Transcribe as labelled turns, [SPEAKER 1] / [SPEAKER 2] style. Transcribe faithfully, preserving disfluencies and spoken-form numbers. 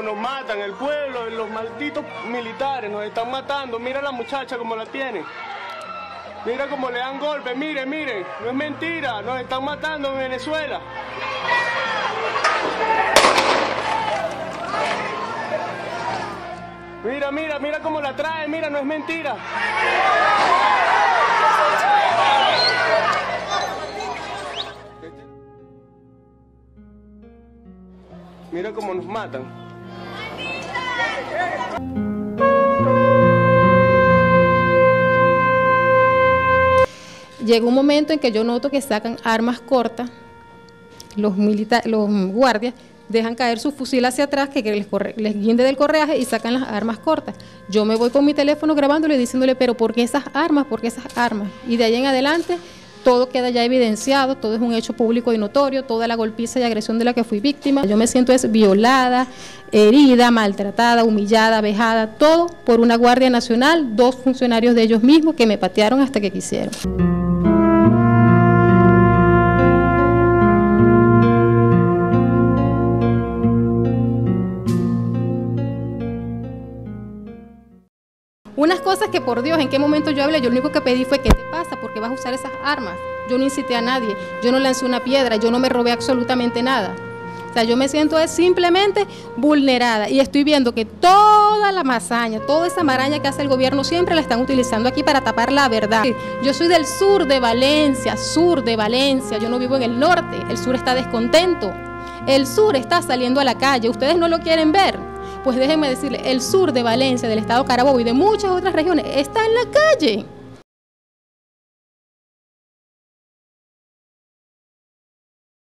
[SPEAKER 1] cómo nos matan, el pueblo, los malditos militares, nos están matando. Mira a la muchacha como la tiene. Mira cómo le dan golpes, miren, miren. No es mentira, nos están matando en Venezuela. Mira, mira, mira cómo la trae, mira, no es mentira. Mira cómo nos matan.
[SPEAKER 2] Llegó un momento en que yo noto que sacan armas cortas, los militares, los guardias dejan caer su fusil hacia atrás, que, que les, corre, les guinde del correaje y sacan las armas cortas. Yo me voy con mi teléfono grabándole, diciéndole, pero ¿por qué esas armas? ¿Por qué esas armas? Y de ahí en adelante todo queda ya evidenciado, todo es un hecho público y notorio, toda la golpiza y agresión de la que fui víctima. Yo me siento es violada, herida, maltratada, humillada, vejada, todo por una Guardia Nacional, dos funcionarios de ellos mismos que me patearon hasta que quisieron. Unas cosas que, por Dios, ¿en qué momento yo hablé? Yo lo único que pedí fue, ¿qué te pasa? ¿Por qué vas a usar esas armas? Yo no incité a nadie, yo no lancé una piedra, yo no me robé absolutamente nada. O sea, yo me siento es simplemente vulnerada y estoy viendo que toda la masaña, toda esa maraña que hace el gobierno siempre la están utilizando aquí para tapar la verdad. Yo soy del sur de Valencia, sur de Valencia, yo no vivo en el norte, el sur está descontento, el sur está saliendo a la calle, ustedes no lo quieren ver. Pues déjenme decirles, el sur de Valencia, del estado Carabobo y de muchas otras regiones está en la calle.